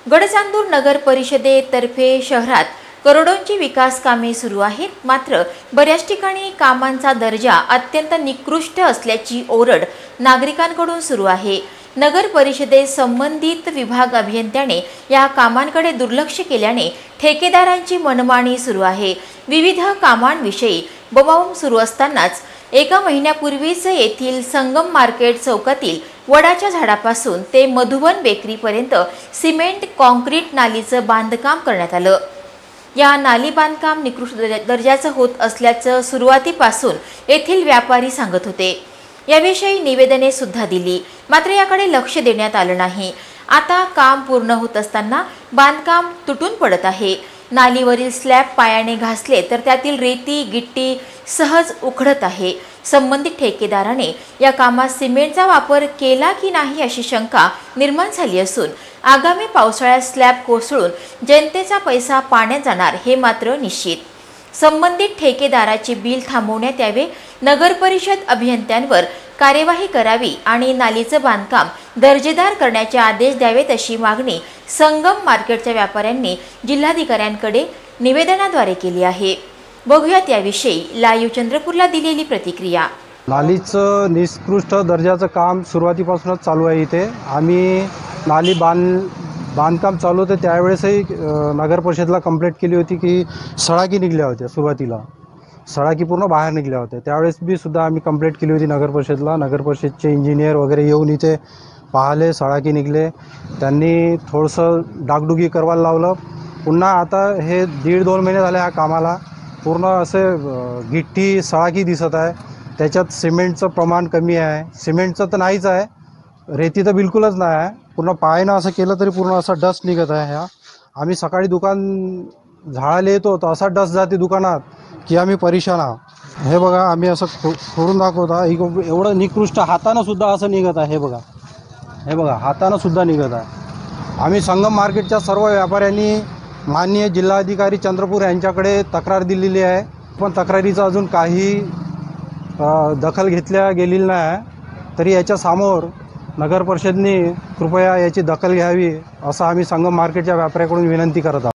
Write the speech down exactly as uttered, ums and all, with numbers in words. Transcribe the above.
गडचांदूर नगर परिषदेतर्फे शहरात करोडोंची विकास कामे सुरू आहेत, मात्र बऱ्याच ठिकाणी कामांचा दर्जा अत्यंत निकृष्ट असल्याची ओरड नागरिकांकडून सुरू आहे। नगर परिषदेत संबंधित विभाग अभियंत्याने या कामांकडे दुर्लक्ष केल्याने ठेकेदारांची मनमानी सुरू आहे। विविध कामांविषयी बोंबाबोंब सुरू असतानाच एका महिन्यापूर्वीच येथील संगम मार्केट चौकातील वडाच्या झाडापासून ते मधुबन बेकरीपर्यंत सिमेंट कॉन्क्रीट नालीचं बांधकाम करण्यात आलं। या नाली बांधकाम निकृष्ट दर्जाचं होत असल्याचं सुरुवातीपासून येथील व्यापारी सांगत होते। याविषयी निवेदने सुद्धा दिली, मात्र याकडे लक्ष देण्यात आलं नाही। आता काम पूर्ण होत असताना बांधकाम तुटून पडत आहे। नालीवरील स्लॅब पायाने घासले तर त्यातील रेती गिट्टी सहज उखडत आहे। संबंधित ठेकेदाराने या कामात सिमेंटचा वापर केला की नाही अशी शंका निर्माण झाली असून आगामी पावसाळ्यात स्लॅब कोसळून जनतेचा पैसा पाण्यात जाणार हे मात्र निश्चित। संबंधित ठेकेदाराचे बिल थांबवण्यात यावे, नगर परिषद अभियंत्यांवर कार्यवाही करावी आणि नालीचं बांधकाम दर्जेदार करण्याचे आदेश द्यावेत अशी मागणी संगम मार्केटच्या व्यापाऱ्यांनी जिल्हाधिकाऱ्यांकडे निवेदनाद्वारे केली आहे। बघूयात याविषयी लाईव्ह चंद्रपूरला दिलेली प्रतिक्रिया। नालीचं निकृष्ट दर्जाचं काम सुरुवातीपासूनच चालू आहे। इथे आम्ही नाली बांध बांधकाम चालू होते त्यावेळेसही नगर परिषदेला कंप्लेंट केली होती की सळाकी निघल्या होत्या। सुरुवातीला सळाकी पूर्ण बाहेर निघल्या होत्या, त्यावेळेस बी सुद्धा आम्ही कंप्लेंट केली होती नगर परिषदेला। नगर परिषदचे इंजिनियर वगैरे येऊन इथे पाहिले, सळाकी निघले, त्यांनी थोडंसं डागडुगी करवायला लावलं। पुन्हा आता हे दीड दोन महिने झाले ह्या कामाला, पूर्ण असे गिट्टी सळाकी दिसत आहे। त्याच्यात सिमेंटचं प्रमाण कमी आहे, सिमेंटचं तर नाहीच आहे, रेती तर बिलकुलच नाही आहे। पूर्ण पायानं असं केलं तरी पूर्ण असा डस्ट निघत आहे। ह्या आम्ही सकाळी दुकान झाडाला येतो तर असा डस्ट जाते दुकानात की आम्ही परेशान आहोत। हे बघा, आम्ही असं खो खोडून दाखवता, एवढं निकृष्ट हातानं सुद्धा असं निघत आहे। हे बघा, हे बघा हातानं सुद्धा निघत आहे। आम्ही संगम मार्केटच्या सर्व व्यापाऱ्यांनी माननीय जिल्हाधिकारी चंद्रपूर यांच्याकडे तक्रार दिलेली आहे, पण तक्रारीचं अजून काही दखल घेतल्या गेलेली नाही आहे। तरी याच्या समोर नगर परिषदेने कृपया याची दखल घ्यावी असं आम्ही संगम मार्केटच्या व्यापाऱ्याकडून विनंती करत आहोत।